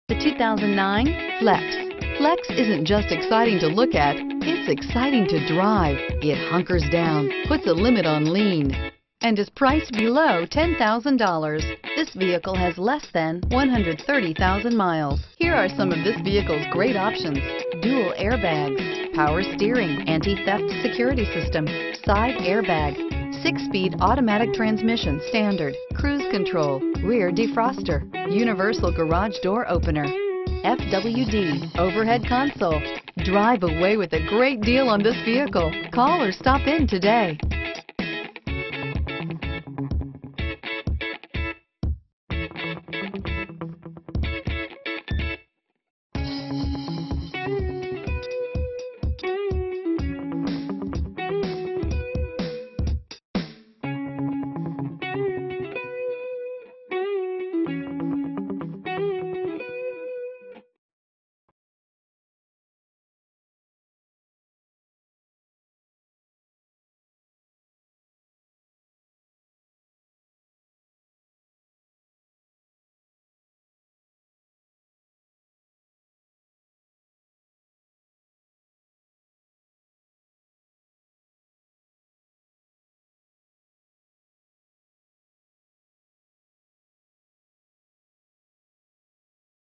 The 2009 Flex. Flex isn't just exciting to look at, it's exciting to drive. It hunkers down, puts a limit on lean, and is priced below $10,000. This vehicle has less than 130,000 miles. Here are some of this vehicle's great options: dual airbags, power steering, anti-theft security system, side airbag, 6-speed automatic transmission standard, cruise control, rear defroster, universal garage door opener, FWD, overhead console. Drive away with a great deal on this vehicle. Call or stop in today.